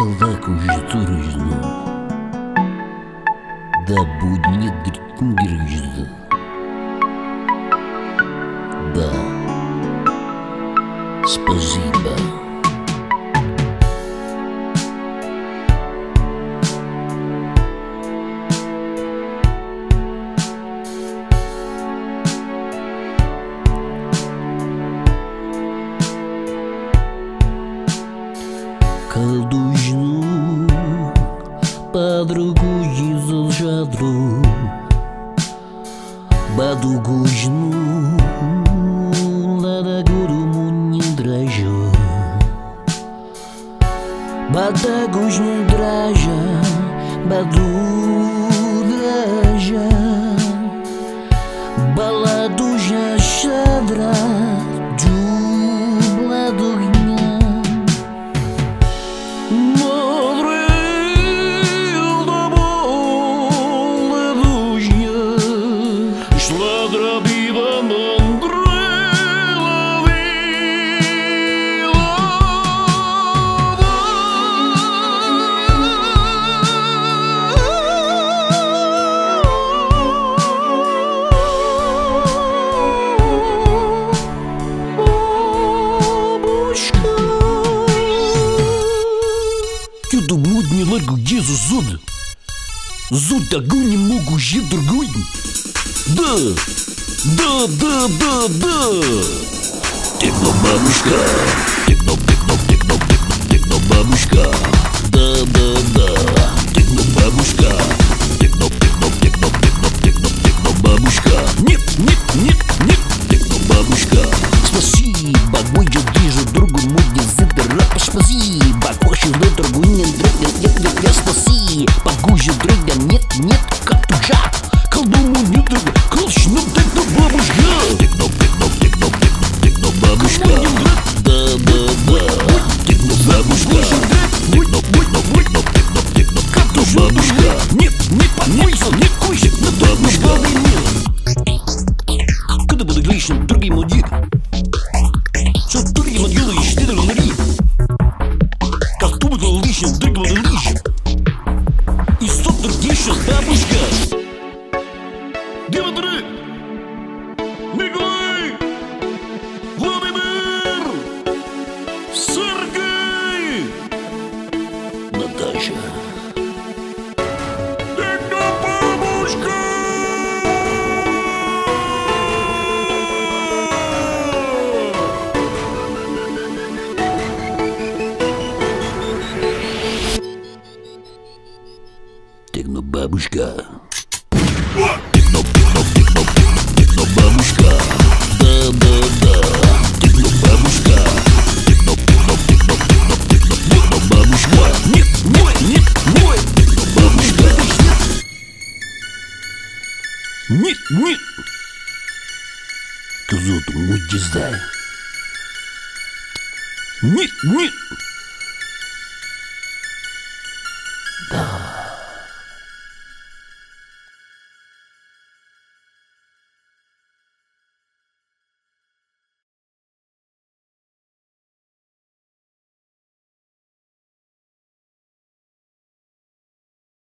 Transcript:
когда конжитуражно да будет грижда. Да, спасибо. Калдужну подругу из жадру бадугужну лада гуруму не дрожу бадагужну дрожа баду дрожа баладужа шадра дубла дугня. Чудо мудни ларгу Езу зуд. Зуд тагу не могу же другой. Да, да, да, да, да. Техно бабушка, техно, техно, техно, техно, техно бабушка. Да, да, да. Техно бабушка, техно, техно, техно, техно, техно, техно бабушка. Нет, нет, нет, нет, техно бабушка. Спасибо, мой держу другу мудни задара. Спасибо, хочешь до другу не дрыгнет, нет, нет, я спаси. Погуже друга, нет, нет, как туджа. Колдому не друга, колчну техно бабушка. Техно, техно, техно, техно, техно бабушка. Да, да, да. Техно бабушка. Техно, техно, техно, техно, техно, техно бабушка. Нет, не помойся, не куйся, на бабушка. Когда буду грешным, другим один. Что другим делаешь, ты должен рить. Как ты буду лишним, другим буду лишним. И стоп, другие сейчас бабушка. Дмитрий, Николай, Владимир, Сергей, Наташа. Техно бабушка. Техно бабушка. Техно, техно, техно, техно, техно бабушка. Да, да, да. Техно бабушка. Техно, техно, техно, техно, техно, техно бабушка. Нет, мой, нет, мой. Техно бабушка. Нет, нет. Кто зовут мой дизайн? Нет, нет.